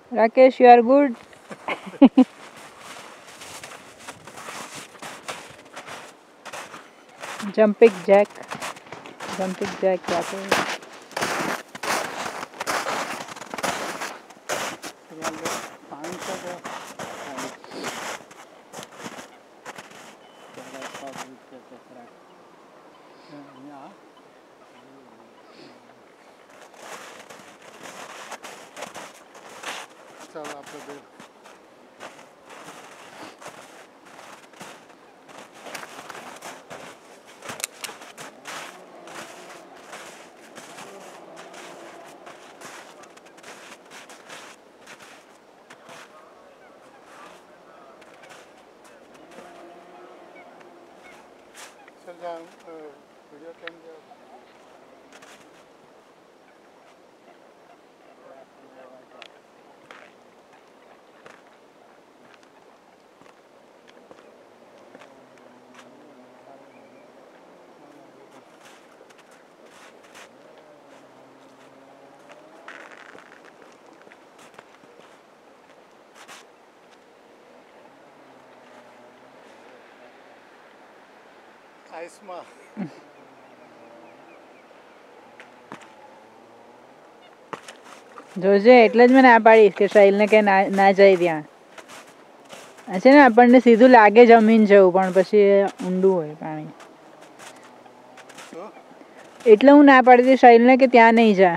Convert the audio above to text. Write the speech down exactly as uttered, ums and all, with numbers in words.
Rakesh, you are good. Jumping jack, jumping jack क्या तो video camera आइसमा જોજે એટલે જ મેં ના પાડીશ કે સાહિલને કે ના ના જાય ત્યાં. છે ને આપણને સીધું લાગે જમીન જેવું પણ પછી ઊંડું હોય પાણી. એટલે હું ના પાડી દઈશ સાહિલને કે ત્યાં નહીં જા.